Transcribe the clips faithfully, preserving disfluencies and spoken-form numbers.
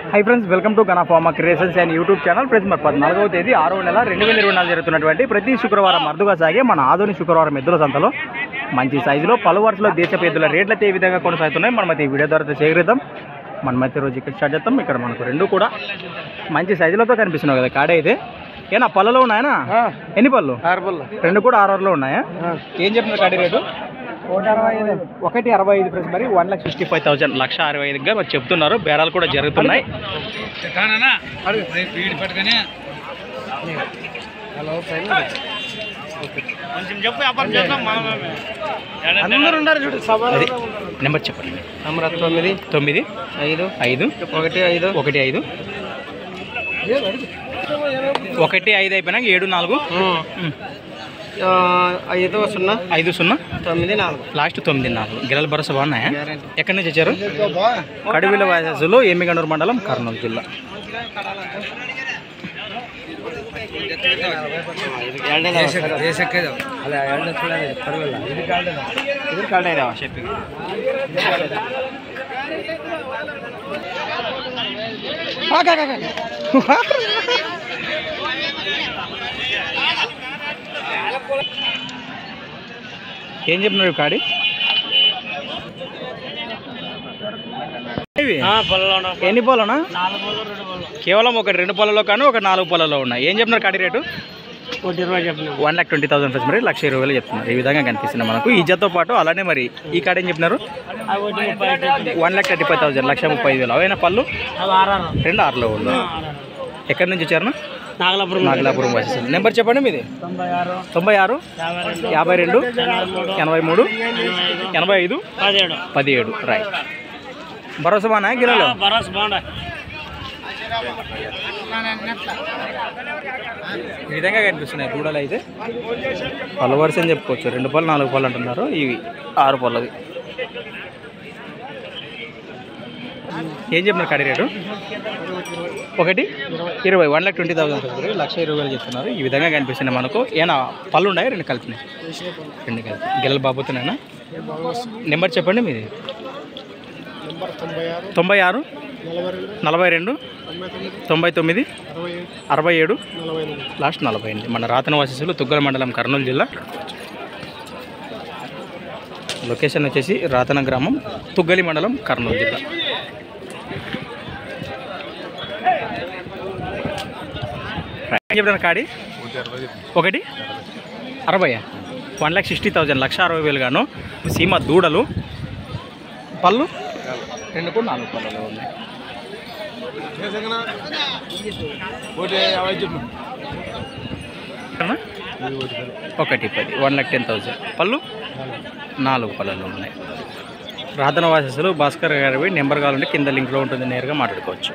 High friends, welcome to Gana pharma creations and YouTube channel. Friends, మరి పద్నాలుగవ తేదీ ఆరవ నెల రెండు వేల ఇరవై నాలుగు జరుగుతున్నటువంటి ప్రతి శుక్రవారం అరుదుగా సాగే మన ఆధునిక శుక్రవారం ఎద్దుల సంతలో మంచి సైజులో పలు వరుసలో దేశపు ఎద్దుల రేట్లు అయితే ఏ విధంగా కొనసాగుతున్నాయి మనమైతే ఈ వీడియో ద్వారా సేకరిద్దాం. మనమైతే రోజు ఇక్కడ స్టార్ట్ చేద్దాం. ఇక్కడ మనకు రెండు కూడా మంచి సైజులతో కనిపిస్తున్నాయి కదా. కాడే అయితే ఏనా పళ్ళలో ఉన్నాయనా? ఎన్ని పళ్ళు? ఆరు పళ్ళు. రెండు కూడా ఆరు ఆరులో ఉన్నాయా? ఏం చెప్తున్నారు కాడి రేటు? ఒకటి అరవై ఐదు ఫ్రెండ్స్. మరి one lakh sixty five thousand లక్ష అరవై ఐదుగా మరి చెప్తున్నారు. బేరాలు కూడా జరుగుతున్నాయి. నెంబర్ చెప్పండి. నెంబర్ తొమ్మిది తొమ్మిది ఐదు ఐదు ఒకటి ఐదు ఒకటి ఐదు ఒకటి ఐదు అయిపోయినాక ఏడు నాలుగు ఐదు సున్నా ఐదు సున్నా తొమ్మిది నాలుగు లాస్ట్ తొమ్మిది నాలుగు. గిరల భరోసా బాగున్నాయా? ఎక్కడి నుంచి వచ్చారు? కడివిల వాయసులో ఎమ్మిగనూరు మండలం, కర్నూలు జిల్లా. ఏం చెప్పినారు కాడి? ఎన్ని పళ్ళనా? కేవలం ఒక రెండు పళ్ళలో కానీ ఒక నాలుగు పళ్ళలో ఉన్నాయి. ఏం చెప్తున్నారు కాడి rate? One lakh twenty thousand friends. మరి లక్ష ఇరవై వేలు చెప్తున్నారు. ఈ విధంగా కనిపిస్తుంది మనకు ఈ జతతో పాటు. అలానే మరి ఈ కాడ ఏం చెప్పినారు? One lakh thirty five thousand లక్ష ముప్పై ఐదు వేలు. అవైనా పళ్ళు రెండు ఆరులో ఉన్నాయి. ఎక్కడి నుంచి వచ్చారు? నాగలాపురం నాగలాపురం వచ్చేసారు. నెంబర్ చెప్పండి మీది. తొంభై ఆరు యాభై రెండు ఎనభై మూడు ఎనభై ఐదు పదిహేడు రైట్. భరోసా బాగా గిరాలు ఈ విధంగా కనిపిస్తున్నాయి దూడలు అయితే. పళ్ళ వరుస అని చెప్పుకోవచ్చు. రెండు పళ్ళు నాలుగు పళ్ళు అంటున్నారు. ఇవి ఆరు పళ్ళవి. ఏం చెప్పినారు కాడి రేటు? ఒకటి ఇరవై వన్ లాక్ ట్వంటీ థౌసండ్ లక్ష ఇరవై వేలు చెప్తున్నారు. ఈ విధంగా కనిపిస్తున్నాయి మనకు. ఏనా పళ్ళు ఉన్నాయి? రెండు కలిపినాయి. రెండు కలిపి గిల్లలు బాబుతున్నాయినా? నెంబర్ చెప్పండి మీది. తొంభై ఆరు నలభై రెండు తొంభై తొమ్మిది అరవై ఏడు లాస్ట్ నలభై ఎనిమిది. మన రాతన వాసిసులు తుగ్గల మండలం, కర్నూలు జిల్లా. లొకేషన్ వచ్చేసి రాతన గ్రామం, తుగ్గలి మండలం, కర్నూలు జిల్లా. చెప్పిన కాడి ఒకటి అరవై వన్ లాక్ సిక్స్టీ థౌజండ్ లక్ష అరవై వేలు గాను. సీమ దూడలు. పళ్ళు రెండు కూడా నాలుగు పళ్ళలో ఉన్నాయి. ఒకటి పది వన్ లాక్ టెన్ థౌజండ్. పళ్ళు నాలుగు పళ్ళలో ఉన్నాయి. రాధన వాసస్సులు భాస్కర్ గారి నెంబర్ కావాలంటే కింద లింక్లో ఉంటుంది, నేరుగా మాట్లాడుకోవచ్చు.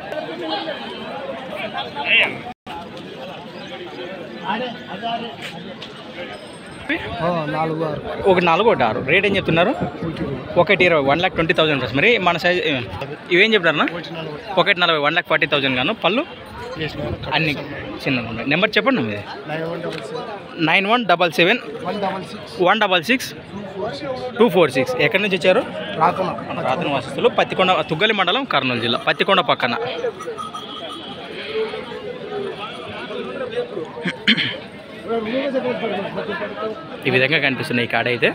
ఒక నాలుగు ఒకటి ఆరు. రేట్ ఏం చెప్తున్నారు? ఒకటి ఇరవై one lakh twenty thousand plus. మరి మన సైజ్ ఇవేం చెప్తారన్నా? ఒకటి నలభై వన్ లాక్ ఫార్టీ థౌసండ్ గాను. పళ్ళు అన్ని చిన్నగా ఉన్నాయి. నెంబర్ చెప్పండి మీది. Nine one double seven one double six two four six. ఎక్కడి నుంచి వచ్చారు? రాతన వాసస్తులు, పత్తికొండ, తుగ్గలి మండలం, కర్నూలు జిల్లా. పత్తికొండ పక్కన. ఈ విధంగా కనిపిస్తున్నాయి ఈ కాడ అయితే.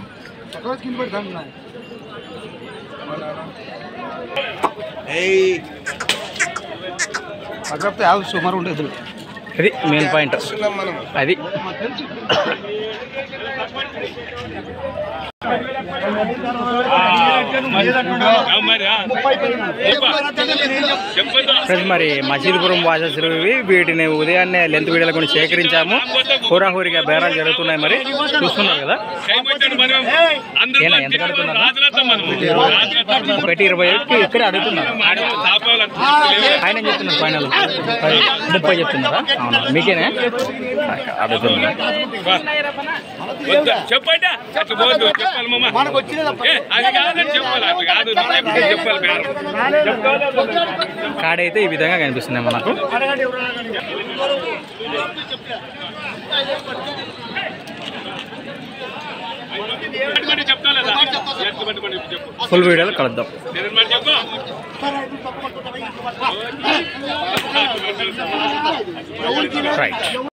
సుమారు ఉండేది. అది మెయిన్ పాయింట్. అది ఫ్రెండ్స్, మరి మసీదుపురం వాసస్సులు ఇవి. వీటిని ఉదయాన్నే లెంత్ వీడియోల గురించి సేకరించాము. హోరాహోరిగా బేరాలు జరుగుతున్నాయి. మరి చూస్తున్నారు కదా. ఏనా ఎంత కడుతున్నారు? ఒకటి ఇరవై ఒకటి ఇక్కడ అడుగుతున్నారు. ఆయన ఏం చెప్తున్నారు? ఫైనల్ ముప్పై చెప్తున్నారా? అవునా, మీకేనే అడుగుతున్నారు. కాడైతే ఈ విధంగా కనిపిస్తున్నాయి మనకు. చెప్తాను ఫుల్ వీడియోలో కలుద్దాం. రైట్.